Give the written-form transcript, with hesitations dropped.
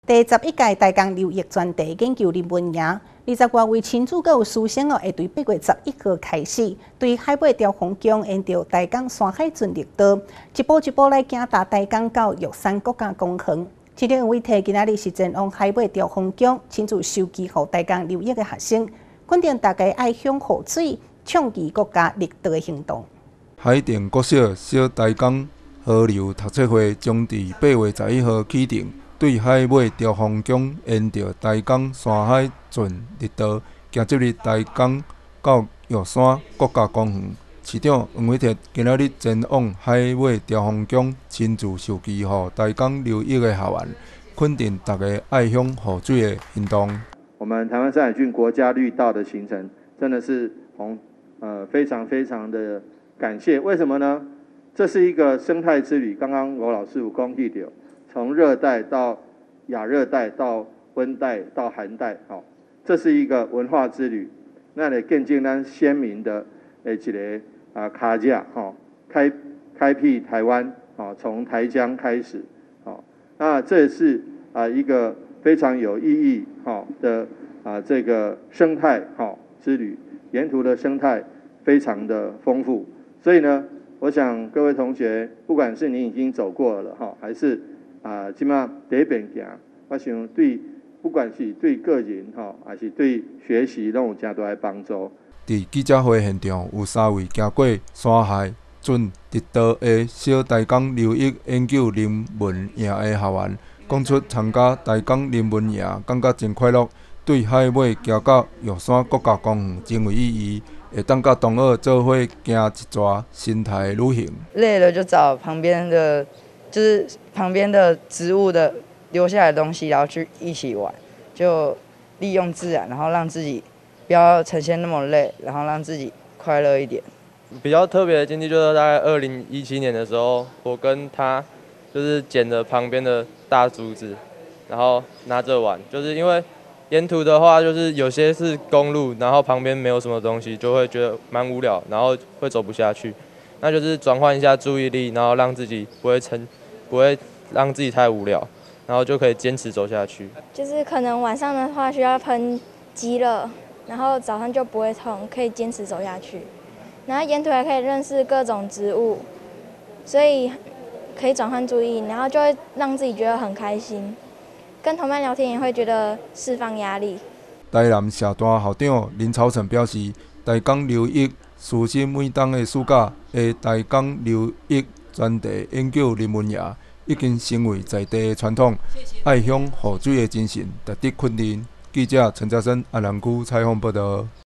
第11届大江流域专题研究论文营，20多位亲子佮有师生会对8月11号开始，对海尾雕红江沿着大江山海圳绿道，一步一步来行达大江到玉山国家公园。其中一位提今仔日是前往海尾雕红江亲自收集予大江流域的学生，肯定大家爱向河水倡议国家绿道的行动。 海淀国小小大江河流读册会将伫8月11号启动。对海尾雕红江沿着大江山海圳绿道，行进入大江到玉山国家公园。市长黄伟哲今仔日前往海尾雕红江，亲自授旗予大江流域的校员，肯定大家爱向河水的行动。 我们台湾山海郡国家绿道的行程，真的是非常非常的感谢。为什么呢？这是一个生态之旅。刚刚罗老师有讲到，从热带到亚热带到温带到寒带，这是一个文化之旅。那里见证咱鲜明的一个卡架，开辟台湾，从台江开始，那这也是一个非常有意义的这个生态之旅，沿途的生态非常的丰富。所以呢，我想各位同学，不管是你已经走过了还是即马第一遍行，我想不管是对个人还是对学习，拢有真大的帮助。 伫记者会现场，有3位行过山海圳绿道的小大江流域研究林文营的校员，讲出参加大江林文营感觉真快乐，对海尾行到玉山国家公园真有意义，会当甲同学做伙行一撮生态旅行。 累了就找旁边的。就是旁边的植物的留下来的东西，然后去一起玩，就利用自然，然后让自己不要呈现那么累，然后让自己快乐一点。 比较特别的经历就是大概2017年的时候，我跟他就是捡了旁边的大竹子，然后拿着玩，就是因为沿途的话就是有些是公路，然后旁边没有什么东西，就会觉得蛮无聊，然后会走不下去。那就是转换一下注意力，然后让自己不会让自己太无聊，然后就可以坚持走下去。 就是可能晚上的话需要喷激热，然后早上就不会痛，可以坚持走下去。然后沿途还可以认识各种植物，所以可以转换注意，然后就会让自己觉得很开心。跟同伴聊天也会觉得释放压力。 台南社大校长林朝成表示，大江流域师生每档的暑假的大江流域专题研究论文营，已经成为在地的传统，爱向河水的精神值得肯定。记者陈嘉生阿南区采访报道。